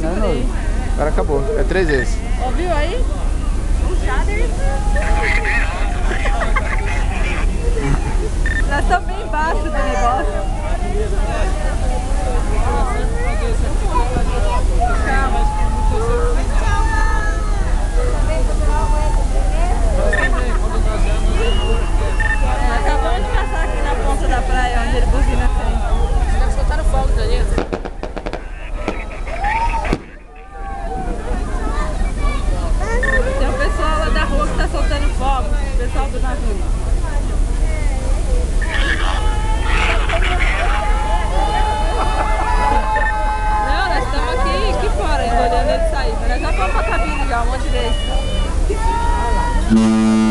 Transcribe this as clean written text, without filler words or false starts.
lembrei. Agora acabou, é 3 vezes. Ouviu aí? Nós estamos bem embaixo do negócio. Acabamos de passar aqui na ponta da praia, onde ele buzina sempre. Deve soltar no fogo, Daniel. Tem um pessoal lá da rua que tá soltando fogo, o pessoal do navio. Não, nós estamos aqui fora, ainda olhando ele sair, mas nós já fomos pra cabine já, um monte desse.